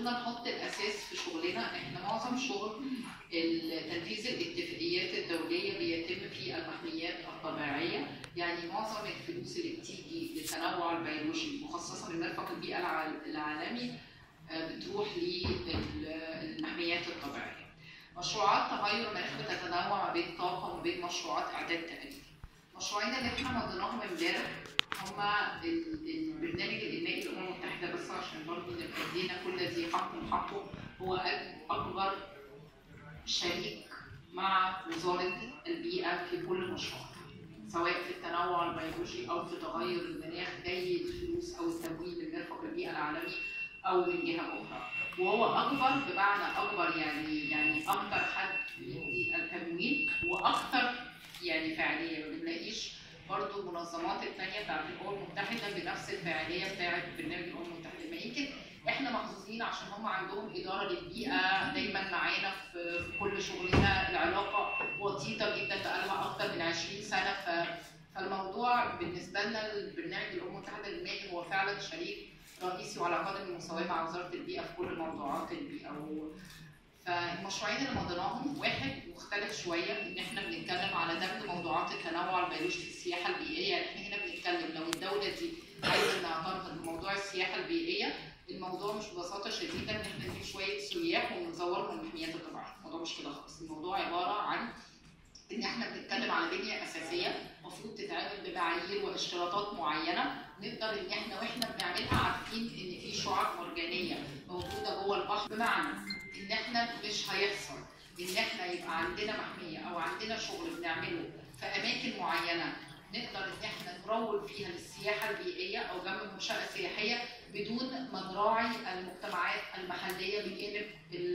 قدرنا نحط الاساس في شغلنا. احنا معظم شغل تنفيذ الاتفاقيات الدوليه بيتم في المحميات الطبيعيه، يعني معظم الفلوس اللي بتيجي للتنوع البيولوجي مخصصه لمرفق البيئه العالمي بتروح للمحميات الطبيعيه. مشروعات تغير المناخ بتتنوع ما بين طاقه وما بين مشروعات اعداد تقليدي. مشروعين اللي احنا مضيناهم امبارح هما البرنامج الانمائي للامم المتحده، بس عشان برضه نبقى ادينا كل ذي حق حقه. هو اكبر شريك مع وزاره البيئه في كل مشروع، سواء في التنوع البيولوجي او في تغير المناخ، جاي الفلوس او التمويل من مرفق البيئه العالمي او من جهه اخرى. وهو اكبر بمعنى اكبر يعني اكثر حد يدي التمويل واكثر يعني فاعليه. ما بنلاقيش برضه المنظمات الثانيه بتاعت الامم المتحده بنفس الفاعليه بتاعت برنامج الامم المتحده. ما يمكن احنا محظوظين عشان هم عندهم اداره للبيئه دايما معانا في كل شغلنا، العلاقه وطيده جدا بقالها اكثر من 20 سنه. فالموضوع بالنسبه لنا البرنامج الامم المتحده للمائي هو فعلا شريك رئيسي وعلى قدم المساواه مع وزاره البيئه في كل موضوعات البيئه. فالمشروعين اللي مضيناهم، واحد مختلف شويه ان احنا بنتكلم على دمج موضوعات التنوع البيولوجي في السياحه البيئيه. يعني احنا هنا بنتكلم لو الدوله دي عايزه انها تربط بموضوع السياحه البيئيه، الموضوع مش ببساطه شديده ان احنا نجيب شويه سياح ونزورهم المحميات الطبيعيه. الموضوع مش كده خالص. الموضوع عباره عن ان احنا بنتكلم على بنيه اساسيه المفروض تتعامل بمعايير واشتراطات معينه، نقدر ان احنا واحنا بنعملها عارفين ان في شعاب مرجانيه موجوده جوه البحر. بمعنى ان احنا مش هيحصل ان احنا يبقى عندنا محميه او عندنا شغل بنعمله في اماكن معينه نقدر ان احنا نروج فيها للسياحه البيئيه او جنب منشاه سياحيه بدون ما نراعي المجتمعات المحليه بجانب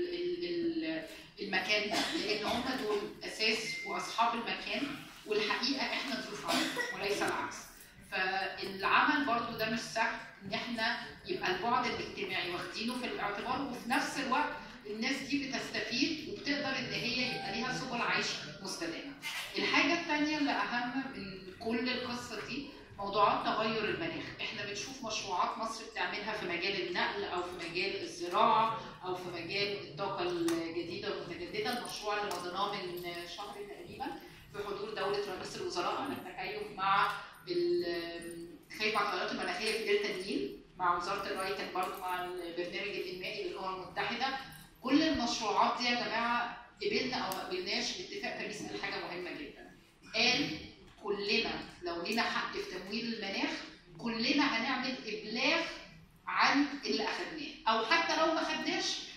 المكان ده، لان هم دول اساس واصحاب المكان، والحقيقه احنا ضيوف عنهم وليس العكس. فالعمل برضو ده مش سهل ان احنا يبقى البعد الاجتماعي واخدينه في الاعتبار، وفي نفس الوقت الناس دي بتستفيد وبتقدر ان هي يبقى ليها سبل عيش مستدامه. الحاجه الثانيه اللي اهم من كل القصه دي موضوعات تغير المناخ. احنا بنشوف مشروعات مصر بتعملها في مجال النقل او في مجال الزراعه او في مجال الطاقه الجديده والمتجدده. المشروع اللي مضيناه من شهر تقريبا بحضور دوله رئيس الوزراء عن التكيف مع خايف على التغيرات المناخيه في دلتا النيل مع وزاره الري، كان برضه مع البرنامج الانمائي للامم المتحده. كل المشروعات دي يا جماعه قبلنا او ما قبلناش، اتفاق باريس قال حاجه مهمه جدا، قال كلنا لو لينا حق في تمويل المناخ كلنا هنعمل ابلاغ عن اللي اخذناه، او حتى لو ما خدناش